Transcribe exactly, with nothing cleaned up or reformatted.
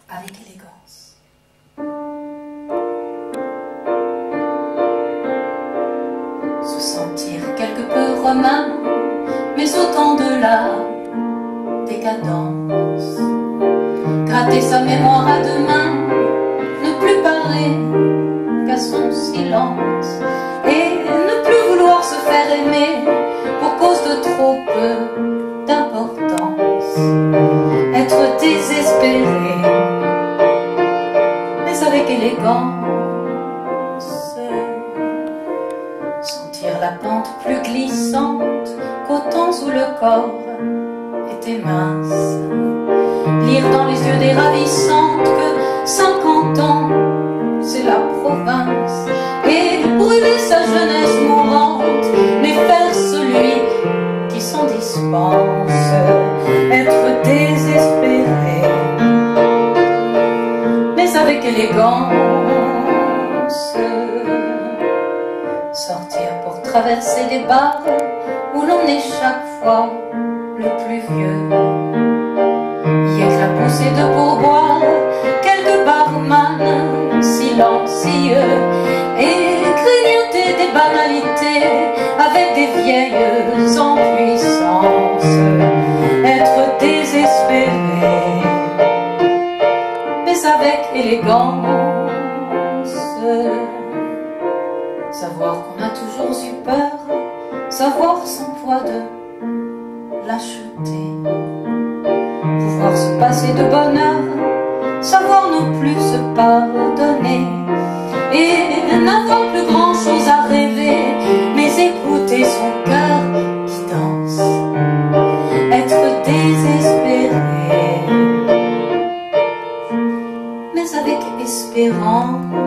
avec élégance. Se sentir quelque peu romain, mais autant de la décadence. Gratter sa mémoire à deux mains, ne plus parler qu'à son silence, et ne plus vouloir se faire aimer pour cause de trop peu d'importance. Être désespéré, mais avec élégance. Sentir la pente plus glissante qu'au temps où le corps était mince. Lire dans les yeux des ravissantes que cinquante ans c'est la province, et brûler sa jeunesse mourante, mais faire celui qui s'en dispense. Être désespéré, mais avec élégance. Sortir pour traverser des bars où l'on est chaque fois le plus vieux, y éclabousser de pourboire quelques barman silencieux, et grignoter des banalités avec des vieilles en puissance. Être désespéré, mais avec élégance. Savoir qu'on a toujours eu peur, savoir son poids de lâcheté, pouvoir se passer de bonheur, savoir non plus se pardonner, et n'avoir plus grand chose à rêver, mais écouter son cœur qui danse. Être désespéré, mais avec espérance.